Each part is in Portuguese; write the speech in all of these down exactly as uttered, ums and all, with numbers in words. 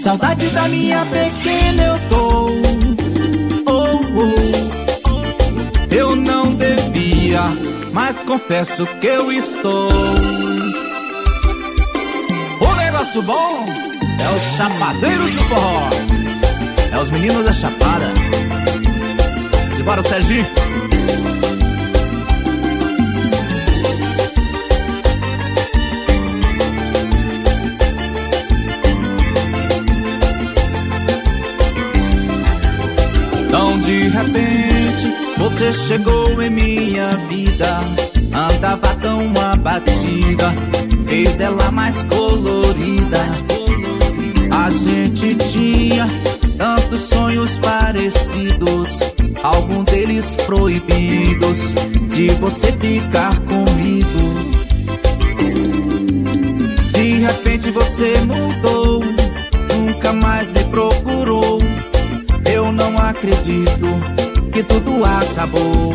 Saudade da minha pequena eu tô. Oh, oh. Eu não devia, mas confesso que eu estou. O negócio bom é os chapadeiros do forró, é os meninos da chapada. Simbora, Serginho. Então de repente você chegou em minha vida. Andava tão abatida, fez ela mais colorida. A gente tinha tantos sonhos parecidos, algum deles proibidos, de você ficar comigo. De repente você mudou, nunca mais me procurou. Eu não acredito que tudo acabou.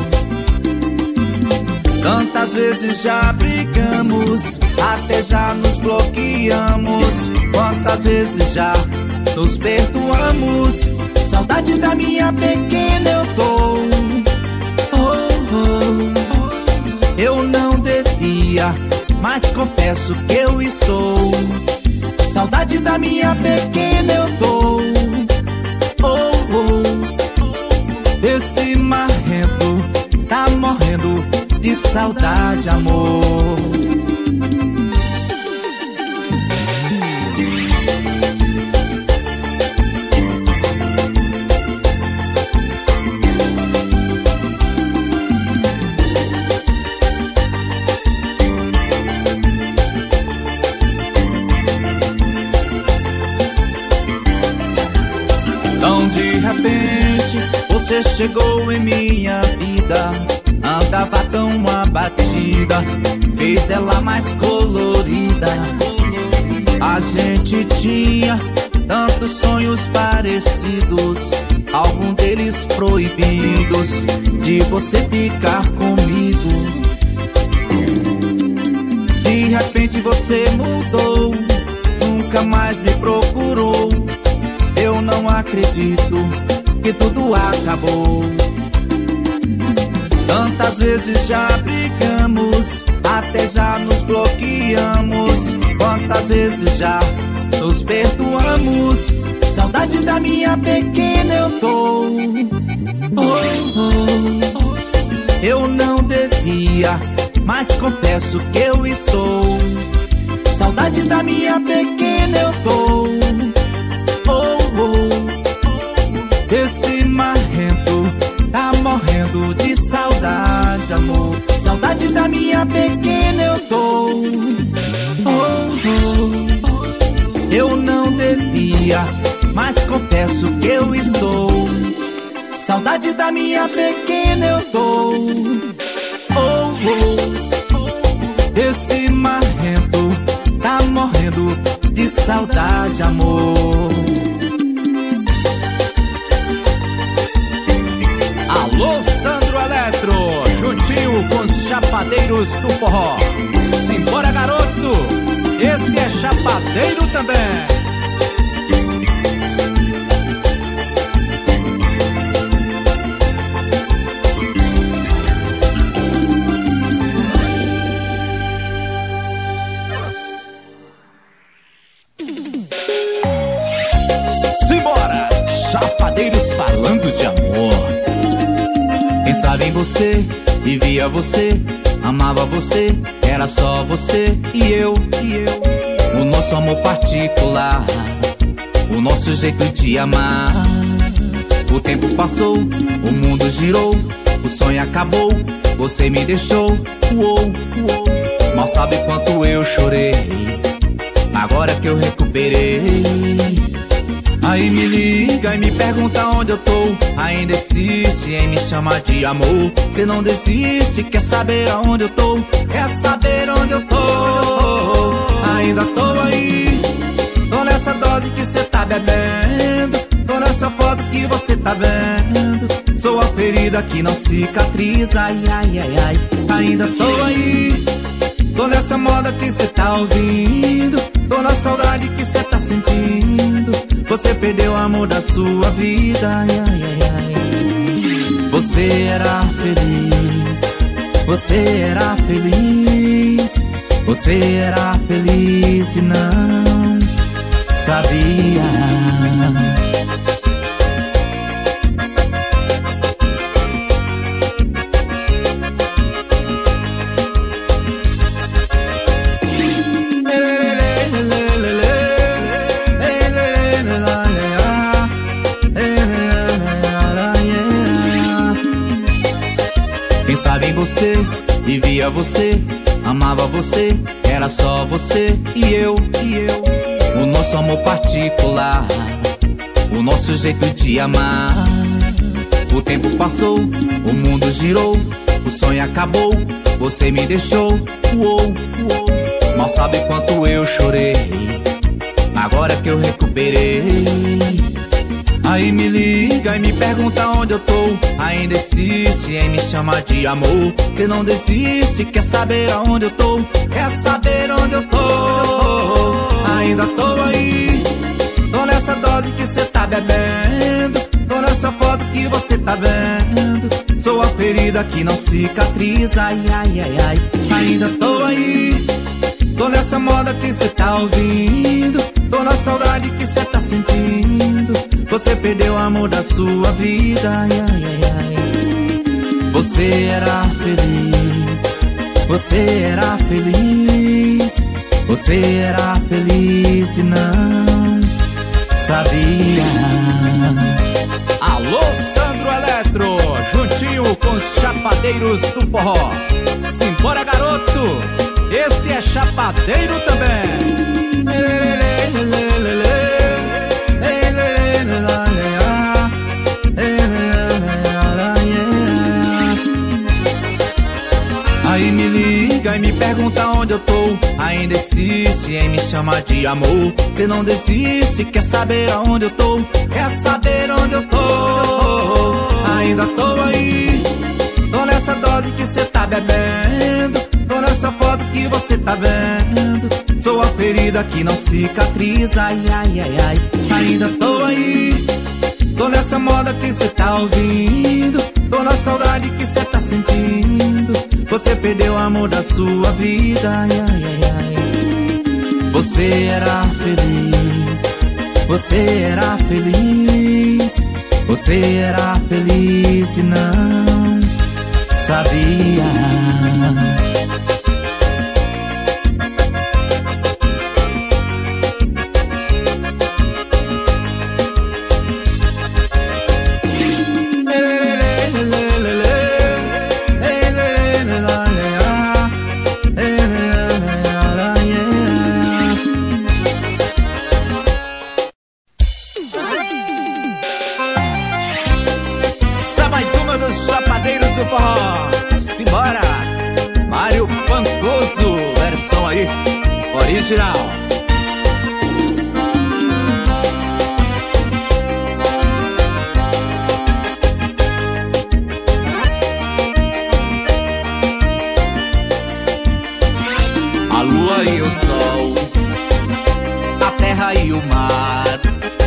Tantas vezes já brigamos, até já nos bloqueamos. Quantas vezes já nos perdoamos. Saudade da minha pequena eu tô. Oh, oh. Eu não devia, mas confesso que eu estou. Saudade da minha pequena eu tô. Oh, oh. Esse marrento tá morrendo de saudade, amor. Então de repente você chegou em minha vida. Andava tão abatida, fez ela mais colorida. A gente tinha tantos sonhos parecidos, algum deles proibidos, de você ficar comigo. De repente você mudou, nunca mais me procurou. Eu não acredito que tudo acabou. Tantas vezes já brigamos, até já nos bloqueamos. Quantas vezes já nos perdoamos. Saudade da minha pequena eu tô. Oh, oh. Eu não devia, mas confesso que eu estou. Saudade da minha pequena eu tô. Oh, oh. Esse marrento tá morrendo de saudade, amor. Saudade da minha pequena eu tô. Oh, oh. Eu não devia, mas confesso que eu estou. Saudade da minha pequena eu tô. Oh, oh. Esse marrento tá morrendo de saudade, amor. Alô, Sandro Eletro, juntinho com os chapadeiros do forró. Simbora, garoto, esse é chapadeiro também. Simbora, chapadeiros falando de amor. Pensava em você, vivia você, amava você, era só você e eu, e eu. O nosso amor particular, o nosso jeito de amar. O tempo passou, o mundo girou, o sonho acabou, você me deixou. Uou, uou. Mal sabe quanto eu chorei, agora que eu recuperei. Aí me liga e me pergunta onde eu tô. Ainda insiste em me chamar de amor. Cê não desiste, quer saber aonde eu tô. Quer saber onde eu tô. Ainda tô aí, tô nessa dose que cê tá bebendo, tô nessa foto que você tá vendo. Sou a ferida que não cicatriza. Ai, ai, ai, ai. Ainda tô aí, tô nessa moda que cê tá ouvindo, tô na saudade que cê tá sentindo. Você perdeu o amor da sua vida, ai, ai, ai, ai. Você era feliz, você era feliz, você era feliz e não sabia. Pensava em você, vivia você, amava você, era só você e eu, e eu. O nosso amor particular, o nosso jeito de amar. O tempo passou, o mundo girou, o sonho acabou, você me deixou, uou, uou. Mal sabe quanto eu chorei, agora que eu recuperei. Aí me liga e me pergunta onde eu tô. Ainda insiste em me chamar de amor. Cê não desiste, quer saber aonde eu tô. Quer saber onde eu tô. Ainda tô aí, tô nessa dose que cê tá bebendo, tô nessa foto que você tá vendo. Sou a ferida que não cicatriza, ai, ai, ai, ai. Ainda tô aí, tô nessa moda que cê tá ouvindo, tô na saudade que cê tá sentindo. Você perdeu o amor da sua vida, ai, ai, ai, ai. Você era feliz, você era feliz, você era feliz e não sabia. Alô, Sandro Eletro, juntinho com os chapadeiros do forró. Simbora, garoto, esse é chapadeiro também. Aí me liga e me pergunta onde eu tô. Ainda insiste em me chamar de amor. Cê não desiste, quer saber aonde eu tô. Quer saber onde eu tô. Ainda tô aí, tô nessa dose que cê tá bebendo, tô nessa foto que você tá vendo. Sou a ferida que não cicatriza, ai, ai, ai, ai. Ainda tô aí, tô nessa moda que cê tá ouvindo, tô na saudade que cê tá sentindo. Você perdeu o amor da sua vida, ai, ai, ai, ai. Você era feliz, você era feliz, você era feliz e não sabia. Simbora, Mário Pancoso, versão aí, original. A lua e o sol, a terra e o mar,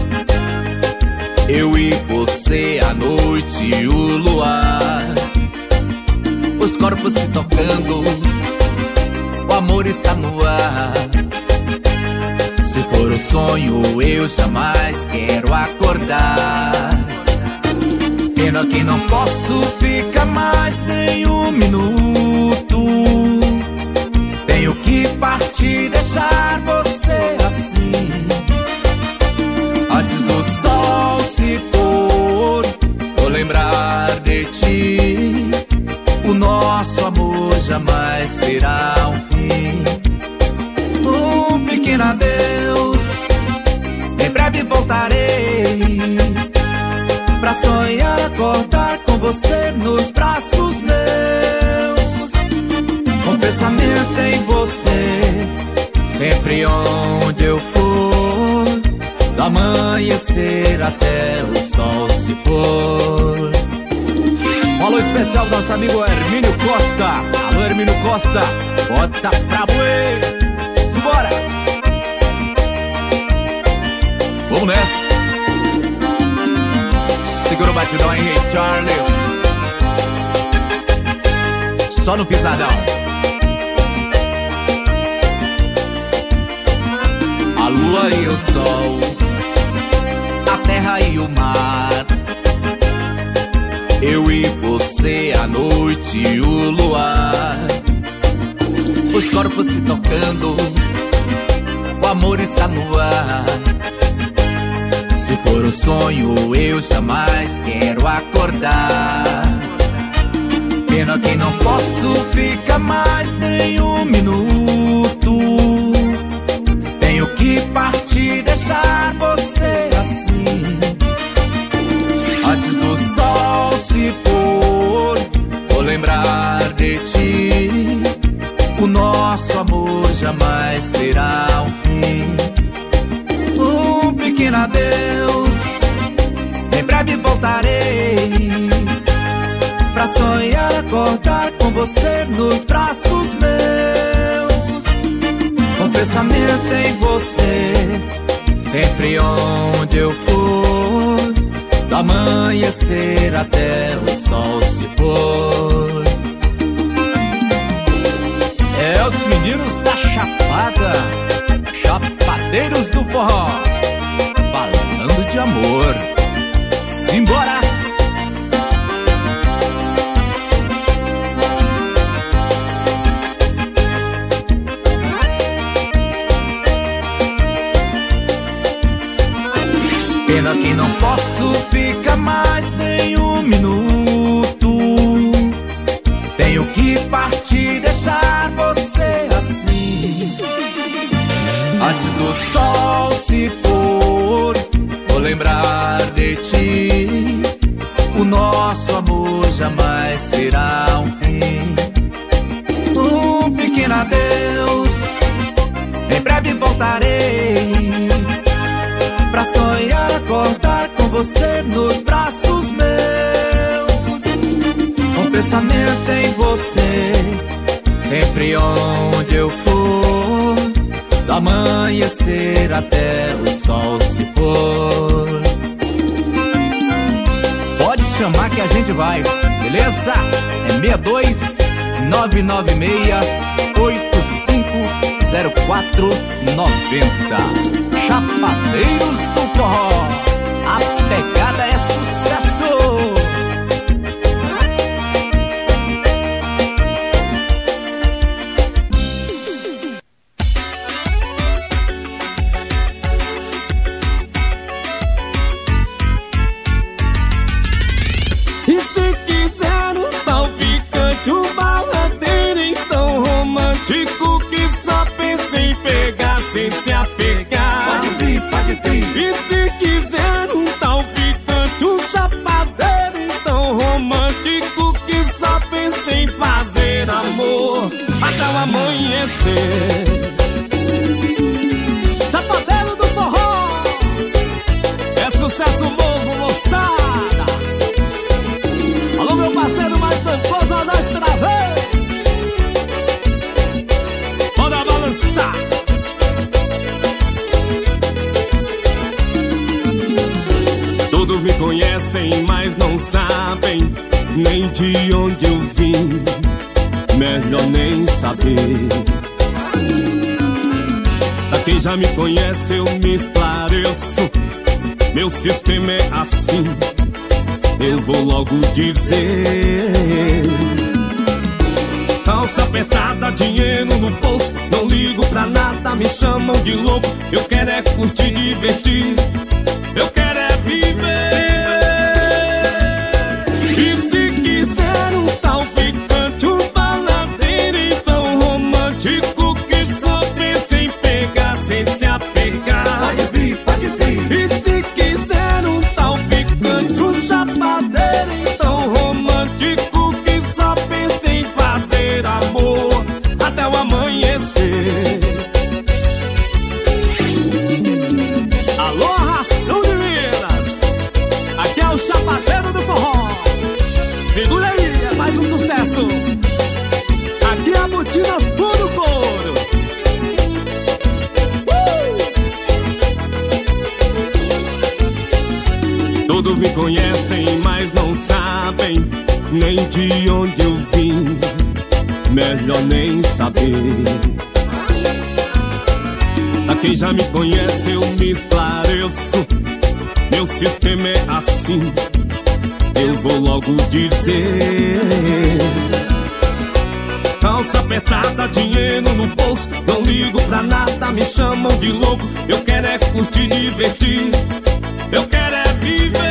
eu e você, a noite e o luar. Os corpos se tocando, o amor está no ar. Se for um sonho, eu jamais quero acordar. Pena que não posso ficar mais nem um minuto. Tenho que partir, deixar você assim. Antes do sol se pôr, vou lembrar de ti. O nosso amor jamais terá um fim. Um pequeno adeus, em breve voltarei pra sonhar, acordar com você nos braços meus. Com pensamento em você, sempre onde eu for, do amanhecer até o sol se pôr. Um alô especial do nosso amigo Hermínio Costa. Alô, Hermínio Costa, bota pra moer. Simbora! Vamos nessa! pode não, hein, Ray Charles? Só no pisadão. A lua e o sol, a terra e o mar, eu e você, a noite e o luar, os corpos se tocando, o amor está no ar. Se for um sonho, eu jamais quero acordar. Pena que não posso ficar mais nem um minuto. Tenho que partir, deixar você assim. Antes do sol se pôr, vou lembrar de ti. O nosso amor jamais terá um fim. Um pequeno adeus, em breve voltarei pra sonhar, acordar com você nos braços meus. Com pensamento em você, sempre onde eu for, do amanhecer até o sol se pôr. É os meninos da Chapada, chapadeiros do forró, falando de amor. Simbora! Pena que não posso ficar mais nem um minuto. Tenho que partir, deixar você assim. Antes do sol se pôr, vou lembrar de ti. O nosso amor jamais terá um fim. Um pequeno adeus, em breve voltarei pra sonhar, acordar com você nos braços meus. Com pensamento em você, sempre onde eu for, do amanhecer até o sol se pôr. Pode chamar que a gente vai, beleza? É seis dois nove nove seis oito cinco zero quatro nove zero. Chapadeiros do forró, a pegada é sucesso. E se quiser um tal ficante, um baladeiro então romântico, que só pensa em pegar sem se apegar. E se quiser um tal ficante, um chapadeiro então romântico, que só pensa em fazer amor até o amanhecer. Chapadeiro do forró, é sucesso novo, moçada. Alô, meu parceiro mais trancoso, a nós travei. Bora balançar. Todos me conhecem, mas não sabem nem de onde eu vim. Melhor nem saber. Pra quem já me conhece, eu me esclareço. Meu sistema é assim, eu vou logo dizer. Calça apertada, dinheiro no bolso, não ligo pra nada, me chamam de louco. Eu quero é curtir, divertir, eu quero é viver. E se quiser um tal ficante, um baladeiro então romântico, que só pensa em pegar sem se apegar. Pode vir, pode vir. E se quiser um tal ficante, um chapadeiro então romântico, que só pensa em fazer amor até o amanhecer. Alô, Arrastão de Minas, me conhecem, mas não sabem nem de onde eu vim. Melhor nem saber. A quem já me conhece eu me esclareço. Meu sistema é assim, eu vou logo dizer. Calça apertada, dinheiro no bolso, não ligo pra nada, me chamam de louco. Eu quero é curtir, divertir, eu quero é viver.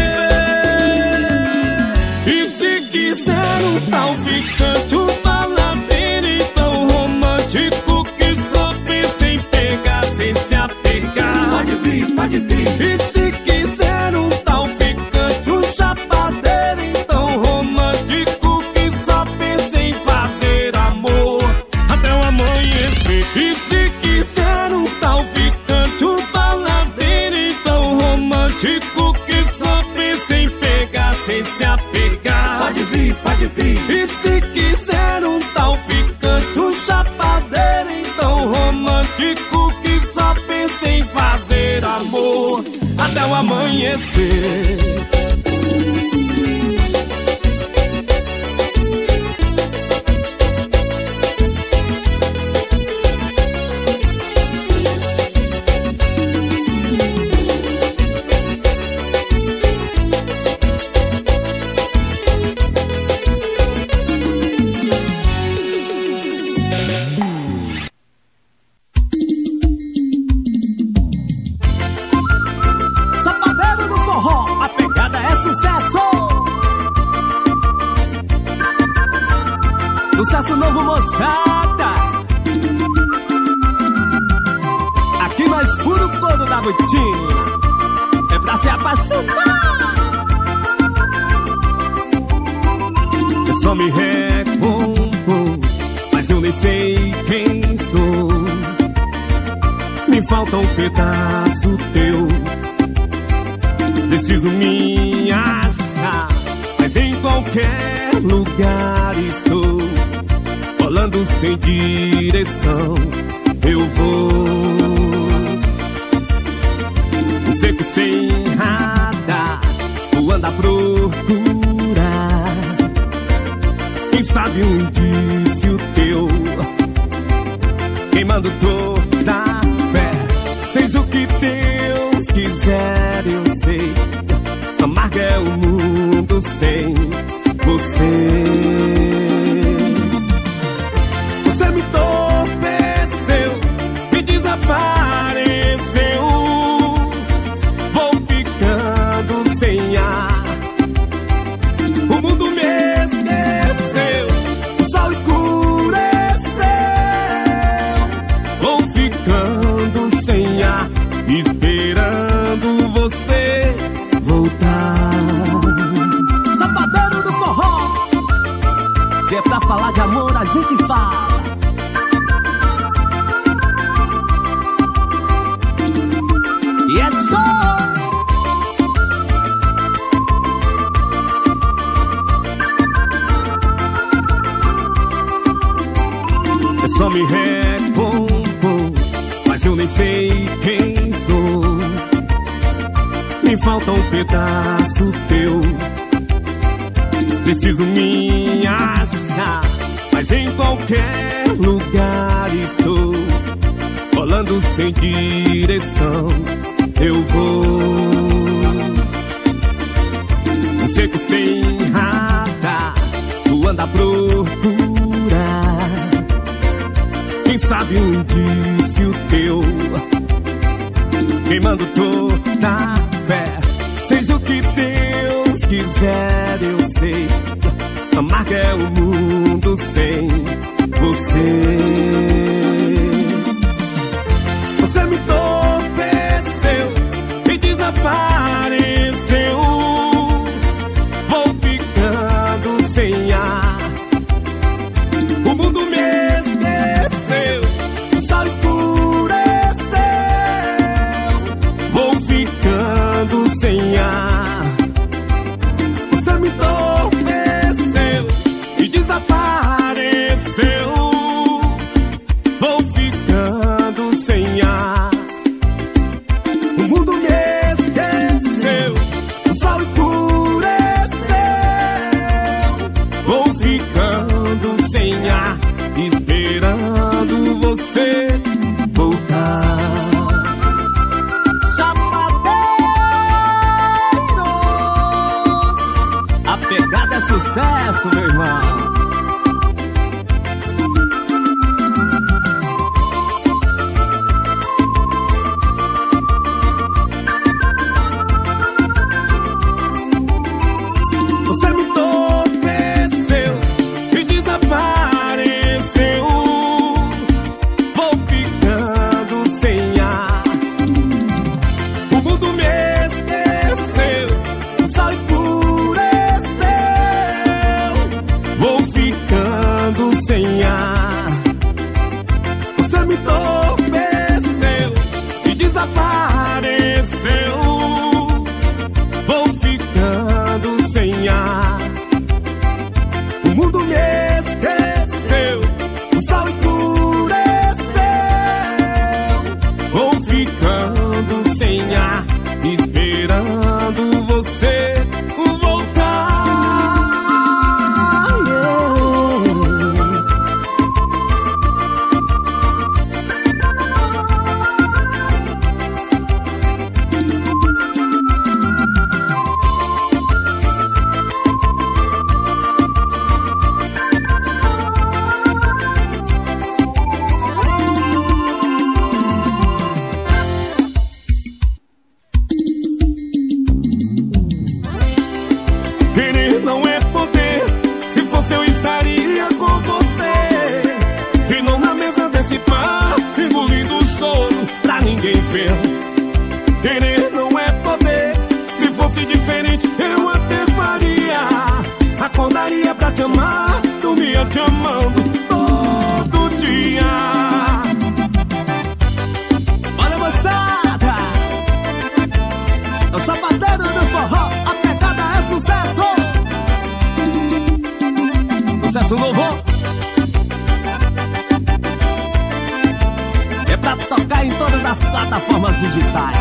E se quiser um tal ficante, um baladeiro tão romântico que só pensa em pegar sem se apegar, pode vir, pode vir. E se quiser um tal ficante, um chapadeiro tão romântico que só pensa em fazer amor até o amanhecer. E se quiser um tal ficante, um baladeiro tão romântico que só pensa em pegar sem se apegar, pode vir, pode vir. E se quiser um tal ficante, um chapadeiro tão romântico que só pensa em fazer amor até o amanhecer. Chapadeiro do forró, a pegada é sucesso. Sucesso novo, moçada. Aqui nós furo todo da botina, é pra se apaixonar. Eu só me recompor, mas eu nem sei quem sou. Me falta um pedaço teu, preciso me achar, mas em qualquer lugar estou, rolando sem direção, eu vou. Um seco sem radar, voando a procurar, quem sabe um indício teu, queimando toda a fé. Seja o que Deus quiser, eu sei, amarga é o mundo sem você. Você me entorpeceu, me desapareceu, vou ficando sem ar. O mundo me esqueceu, o sol escureceu, vou ficando sem ar, esperando você voltar. Chapadeiro do forró, se é pra falar de amor a gente fala. E é só. Eu só me recompor, mas eu nem sei quem sou. Me falta um pedaço teu, preciso me achar, mas em qualquer lugar estou, rolando sem direção, eu vou. Um seco sem radar, voando a procurar, quem sabe um indício teu, queimando toda a fé. Seja o que Deus quiser, eu sei, amarga é o mundo sem você. Você me entorpeceu, me desapareceu, vou ficando sem ar. O mundo me esqueceu, o sol escureceu, vou ficando tocar em todas as plataformas digitais.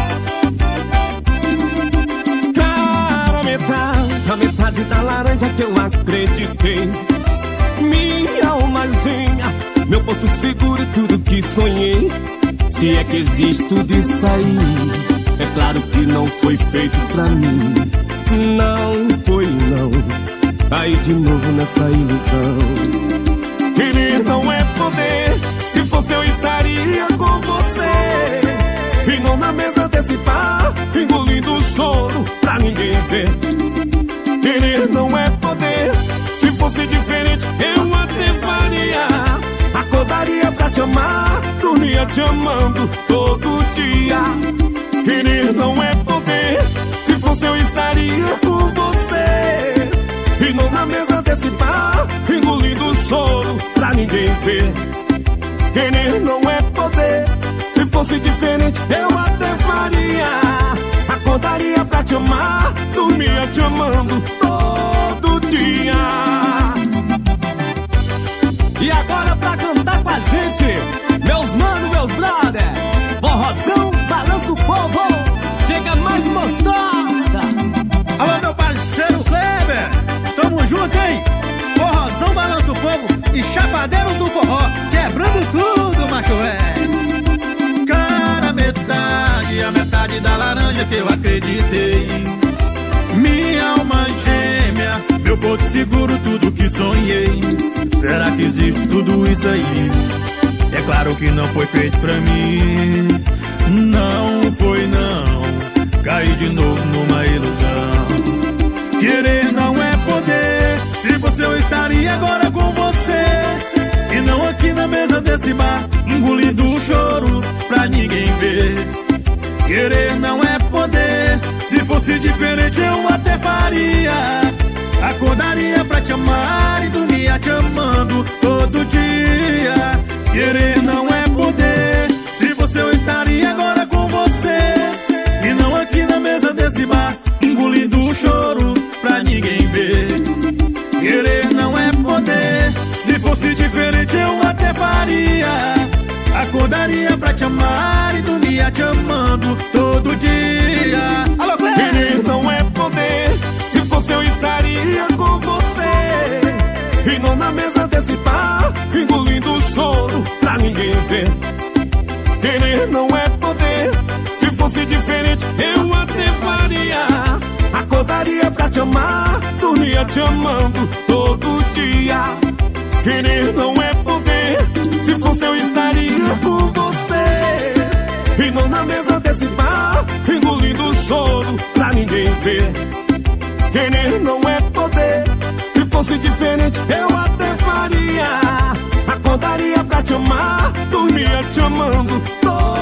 Cara, metade, a metade da laranja que eu acreditei. Minha almazinha, meu porto seguro e tudo que sonhei. Se é que existe tudo isso aí, é claro que não foi feito pra mim. Não foi não, caí de novo nessa ilusão. Querer não é poder, se fosse eu estaria com você. E não na mesa desse bar, engolindo o choro pra ninguém ver. Querer não é poder, se fosse diferente eu até faria. Acordaria pra te amar, dormia te amando todo dia. Querer não é poder, se fosse eu estaria com você. E não na mesa desse bar, engolindo o choro pra ninguém ver. Querer não é poder, se fosse diferente eu até faria. Acordaria pra te amar, dormia te amando todo dia. E agora pra cantar com a gente, meus mano, meus brother, forrozão, balança o povo, chega mais mostrada. Alô, meu parceiro Kleber, tamo junto, hein? Forrozão, balança o povo e chapadeiro do forró, quebrando tudo, macho velho. Cara, metade, a metade da laranja que eu acreditei. Minha alma gêmea, meu porto seguro, tudo que sonhei. Será que existe tudo isso aí? É claro que não foi feito pra mim. Não foi não, caí de novo numa ilusão. Querer não é poder, se fosse eu estaria agora com você. E não aqui na mesa desse bar, engolindo o choro pra ninguém ver. Querer não é poder, se fosse diferente eu até faria. Acordaria pra te amar e dormia te amando todo dia. Querer não é poder, se fosse eu estaria agora com você. E não aqui na mesa desse bar, engolindo o choro pra ninguém ver. Querer não é poder, se fosse diferente eu até faria. Acordaria pra te amar e dormia te amando todo dia. Alô, Cleber! Querer não é poder, se fosse eu estaria com você. E não na mesa desse bar, engolindo o choro pra ninguém ver. Querer não é poder, se fosse diferente eu até faria. Acordaria pra te amar, dormia te amando todo dia. Querer não é poder, se fosse eu estaria com você. E não na mesa desse bar, engolindo o choro pra ninguém ver. Querer não é poder, se fosse diferente eu até faria. Acordaria pra te amar, dormia te amando todo